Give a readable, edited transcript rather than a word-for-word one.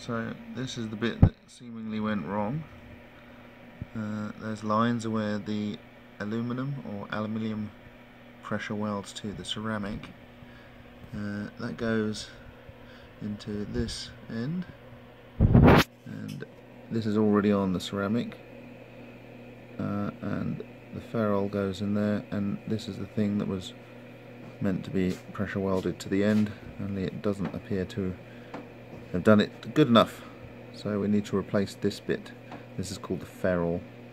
So this is the bit that seemingly went wrong. There's lines where the aluminum or aluminium pressure welds to the ceramic. That goes into this end, and this is already on the ceramic, and the ferrule goes in there, and this is the thing that was meant to be pressure welded to the end, only it doesn't appear to have done it good enough, so we need to replace this bit. This is called the ferrule.